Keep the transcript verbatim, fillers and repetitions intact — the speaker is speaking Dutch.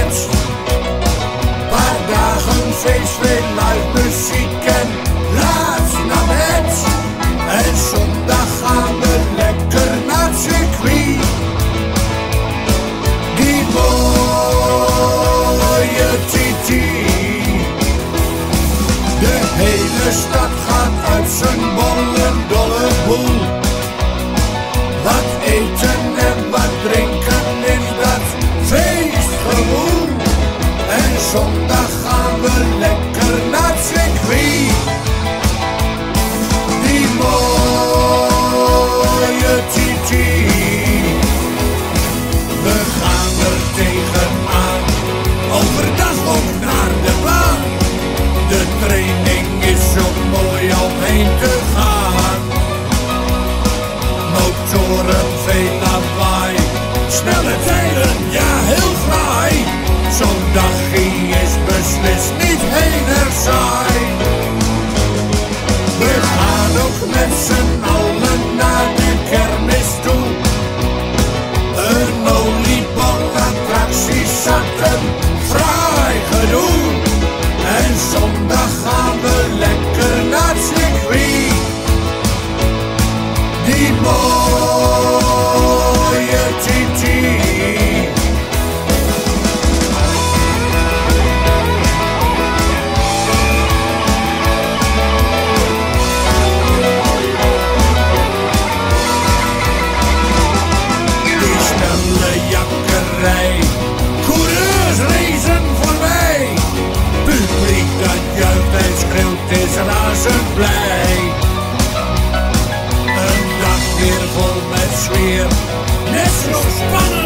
bed. Paar dagen feest, veel live muziek en laat naar bed. En zondag gaan we lekker naar het circuit. Die mooie titi. De hele stad gaat uit zijn bollen dolle boel. Wat eten en wat drinken in dat feestgewoel. En zondag gaan we lekker naar het circuit. Die mooie titi. We gaan er tegenaan, overdag ook naar de baan. De training is zo mooi om heen te gaan. Motoren, veel lawaai, snelle tijden, ja heel fraai. Zo'n dagje is beslist niet heen er saai. We gaan ook met z'n allen naar de kermis toe. Een oliebollenattractie zat een fraai gedoe. En zondag gaan we lekker naar het circuit. Die mooie titi. Die snelle jakkerij, coureurs racen voorbij. Publiek dat juicht en schreeuwt is razend blij. Een dag weer vol met sfeer, net zo spannend